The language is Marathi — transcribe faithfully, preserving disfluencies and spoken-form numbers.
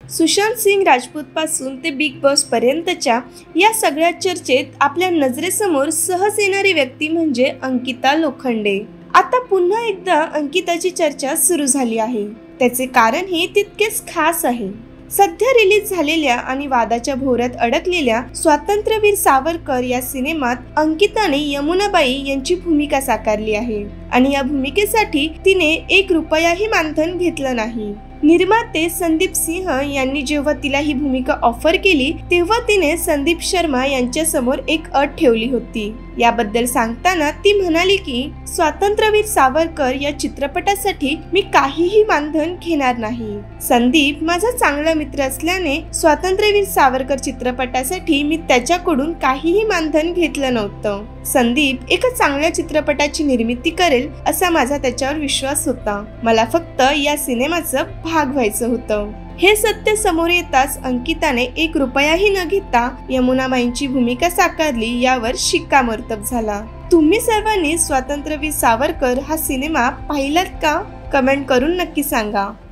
सुशांत सिंग राजपूत पासून ते बिग बॉस पर्यंतच्या या सगळ्या चर्चेत आपल्या नजरेसमोर सहज येणारी व्यक्ती म्हणजे अंकिता लोखंडे। आता पुन्हा एकदा अंकिताची चर्चा सुरू झाली आहे। त्याचे कारण हे तितकेच खास आहे। सध्या रिलीज झालेल्या आणि वादाच्या भोवऱ्यात अडकलेल्या स्वातंत्र्यवीर सावरकर या सिनेमात अंकिताने यमुनाबाई यांची भूमिका साकारली आहे आणि या भूमिकेसाठी तिने एक रुपयाही मानधन घेतलं नाही। निर्माते संदीप सिंह यांनी जेव्हा तिला ही भूमिका ऑफर केली तेव्हा तिने संदीप शर्मा यांच्या समोर एक अट ठेवली होती। याबद्दल सांगताना ती म्हणाली की स्वातंत्र्यवीर सावरकर या चित्रपटासाठी मी काहीही मानधन घेणार नाही। संदीप माझा चांगला मित्र असल्याने स्वातंत्र्यवीर सावरकर चित्रपटासाठी मी त्याच्याकडून काहीही मानधन घेतलं नव्हतं। संदीप एका चांगल्या चित्रपटाची निर्मिती करेल असा माझा त्याच्यावर विश्वास होता। मला फक्त या सिनेमाचं भाग व्हायचं होतं। हे सत्य समोर येताच अंकिताने एक रुपयाही न घेता यमुनाबाईंची भूमिका साकारली यावर शिक्कामोर्तब झाला। तुम्ही सर्वांनी स्वातंत्र्यवीर सावरकर हा सिनेमा पाहिलात का? कमेंट करून नक्की सांगा।